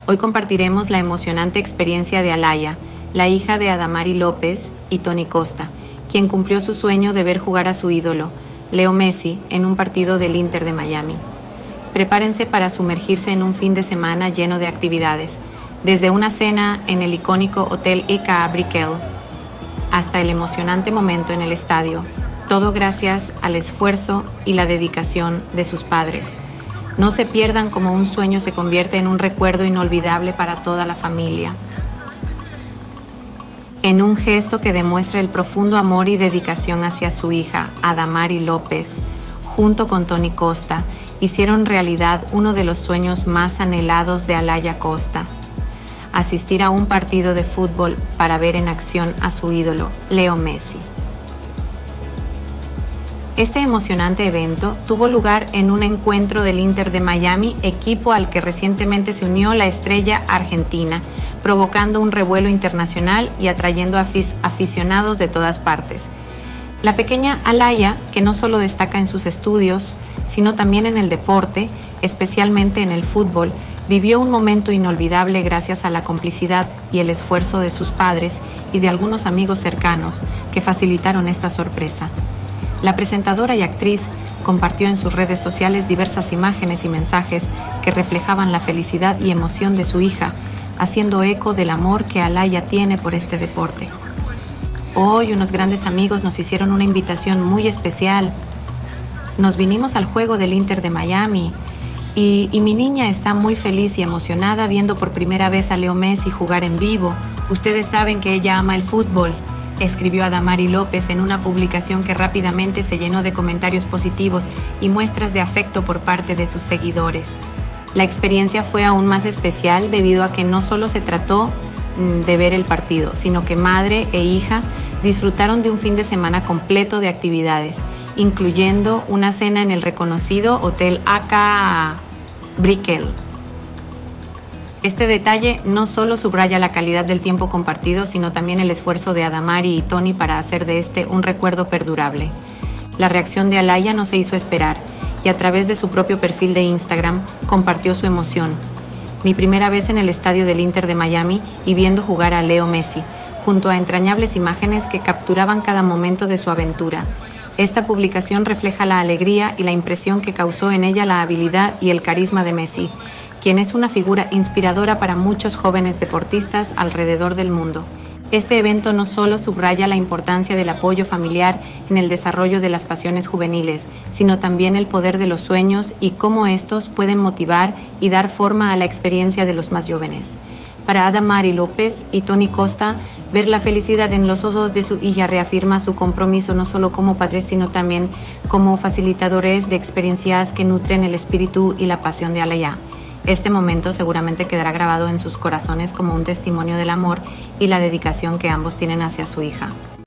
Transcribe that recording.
Hoy compartiremos la emocionante experiencia de Alaya, la hija de Adamari López y Tony Costa, quien cumplió su sueño de ver jugar a su ídolo, Leo Messi, en un partido del Inter de Miami. Prepárense para sumergirse en un fin de semana lleno de actividades, desde una cena en el icónico Hotel ECA Brickell hasta el emocionante momento en el estadio, todo gracias al esfuerzo y la dedicación de sus padres. No se pierdan cómo un sueño se convierte en un recuerdo inolvidable para toda la familia. En un gesto que demuestra el profundo amor y dedicación hacia su hija, Adamari López, junto con Tony Costa, hicieron realidad uno de los sueños más anhelados de Alaya Costa: asistir a un partido de fútbol para ver en acción a su ídolo, Leo Messi. Este emocionante evento tuvo lugar en un encuentro del Inter de Miami, equipo al que recientemente se unió la estrella argentina, provocando un revuelo internacional y atrayendo aficionados de todas partes. La pequeña Alaya, que no solo destaca en sus estudios, sino también en el deporte, especialmente en el fútbol, vivió un momento inolvidable gracias a la complicidad y el esfuerzo de sus padres y de algunos amigos cercanos que facilitaron esta sorpresa. La presentadora y actriz compartió en sus redes sociales diversas imágenes y mensajes que reflejaban la felicidad y emoción de su hija, haciendo eco del amor que Alaya tiene por este deporte. Hoy unos grandes amigos nos hicieron una invitación muy especial. Nos vinimos al juego del Inter de Miami y mi niña está muy feliz y emocionada viendo por primera vez a Leo Messi jugar en vivo. Ustedes saben que ella ama el fútbol, escribió Adamari López en una publicación que rápidamente se llenó de comentarios positivos y muestras de afecto por parte de sus seguidores. La experiencia fue aún más especial debido a que no solo se trató de ver el partido, sino que madre e hija disfrutaron de un fin de semana completo de actividades, incluyendo una cena en el reconocido Hotel ECA Brickell. Este detalle no solo subraya la calidad del tiempo compartido, sino también el esfuerzo de Adamari y Tony para hacer de este un recuerdo perdurable. La reacción de Alaya no se hizo esperar y a través de su propio perfil de Instagram compartió su emoción. Mi primera vez en el estadio del Inter de Miami y viendo jugar a Leo Messi, junto a entrañables imágenes que capturaban cada momento de su aventura. Esta publicación refleja la alegría y la impresión que causó en ella la habilidad y el carisma de Messi, quien es una figura inspiradora para muchos jóvenes deportistas alrededor del mundo. Este evento no solo subraya la importancia del apoyo familiar en el desarrollo de las pasiones juveniles, sino también el poder de los sueños y cómo estos pueden motivar y dar forma a la experiencia de los más jóvenes. Para Adamari López y Tony Costa, ver la felicidad en los ojos de su hija reafirma su compromiso no solo como padres, sino también como facilitadores de experiencias que nutren el espíritu y la pasión de Alaya. Este momento seguramente quedará grabado en sus corazones como un testimonio del amor y la dedicación que ambos tienen hacia su hija.